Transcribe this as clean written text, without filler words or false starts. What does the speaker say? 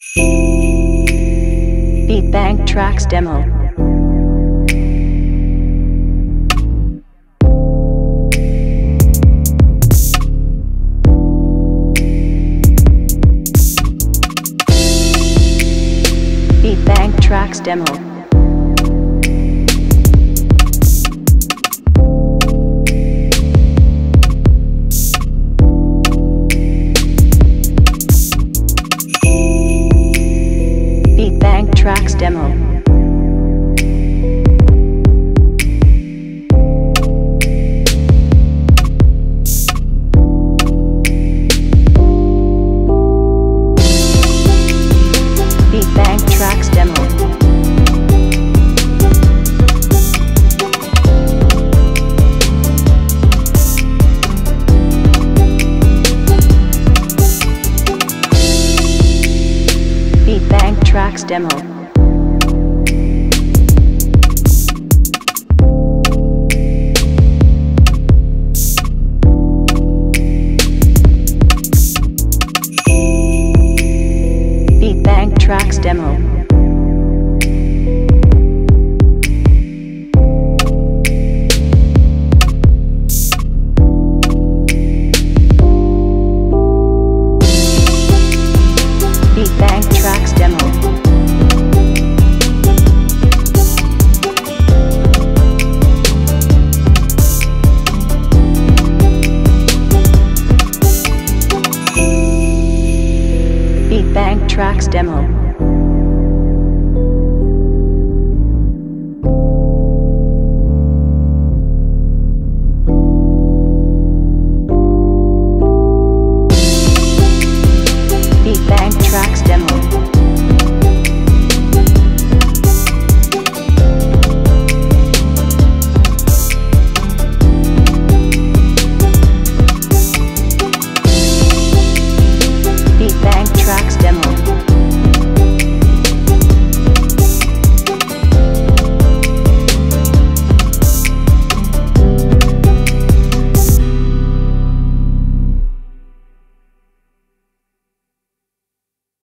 Beatbank Tracks Demo. Beatbank Tracks Demo. Beatbank Tracks Demo. Beatbank Tracks Demo. Beatbank Tracks Demo. Beatbank Tracks Demo. Beatbank Tracks Demo. Beatbank Tracks Demo. Beatbank Tracks Demo. Beatbank Tracks Demo.